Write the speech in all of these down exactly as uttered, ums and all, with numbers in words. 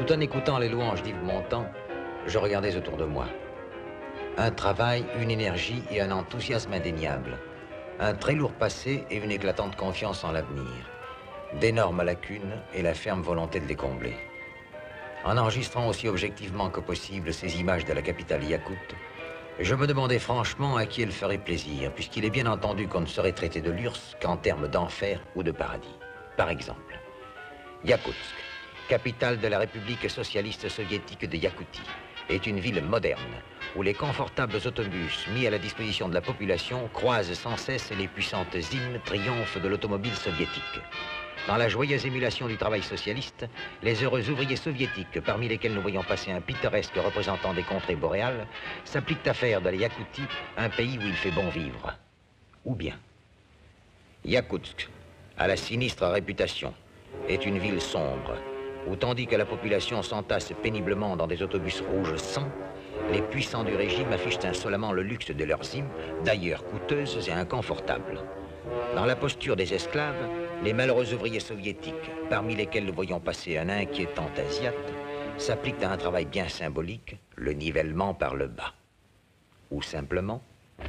Tout en écoutant les louanges d'Yves Montand, je regardais autour de moi. Un travail, une énergie et un enthousiasme indéniables. Un très lourd passé et une éclatante confiance en l'avenir. D'énormes lacunes et la ferme volonté de les combler. En enregistrant aussi objectivement que possible ces images de la capitale yakoute, je me demandais franchement à qui elle ferait plaisir, puisqu'il est bien entendu qu'on ne saurait traiter de l'U R S S qu'en termes d'enfer ou de paradis. Par exemple, Yakoutsk, capitale de la République socialiste soviétique de Yakoutie, est une ville moderne, où les confortables autobus mis à la disposition de la population croisent sans cesse les puissantes hymnes triomphes de l'automobile soviétique. Dans la joyeuse émulation du travail socialiste, les heureux ouvriers soviétiques, parmi lesquels nous voyons passer un pittoresque représentant des contrées boréales, s'appliquent à faire de la Yakoutie un pays où il fait bon vivre. Ou bien, Yakoutsk, à la sinistre réputation, est une ville sombre, où tandis que la population s'entasse péniblement dans des autobus rouges sans, les puissants du régime affichent insolemment le luxe de leurs hymnes, d'ailleurs coûteuses et inconfortables. Dans la posture des esclaves, les malheureux ouvriers soviétiques, parmi lesquels nous voyons passer un inquiétant asiate, s'appliquent à un travail bien symbolique, le nivellement par le bas. Ou simplement,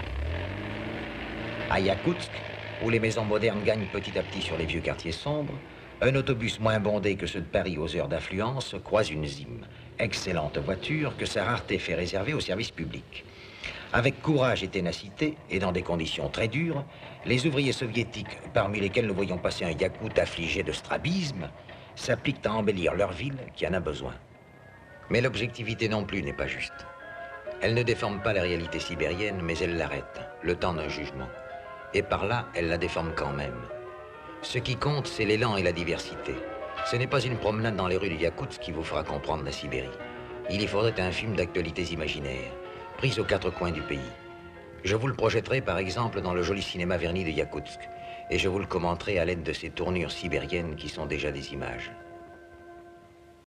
à Yakoutsk, où les maisons modernes gagnent petit à petit sur les vieux quartiers sombres, un autobus moins bondé que ceux de Paris aux heures d'affluence croise une Zim, excellente voiture que sa rareté fait réserver au service public. Avec courage et ténacité, et dans des conditions très dures, les ouvriers soviétiques, parmi lesquels nous voyons passer un Yakoute affligé de strabisme, s'appliquent à embellir leur ville qui en a besoin. Mais l'objectivité non plus n'est pas juste. Elle ne déforme pas la réalité sibérienne, mais elle l'arrête, le temps d'un jugement. Et par là, elle la déforme quand même. Ce qui compte, c'est l'élan et la diversité. Ce n'est pas une promenade dans les rues de Yakoutsk qui vous fera comprendre la Sibérie. Il y faudrait un film d'actualités imaginaires, prise aux quatre coins du pays. Je vous le projetterai par exemple dans le joli cinéma verni de Yakoutsk, et je vous le commenterai à l'aide de ces tournures sibériennes qui sont déjà des images.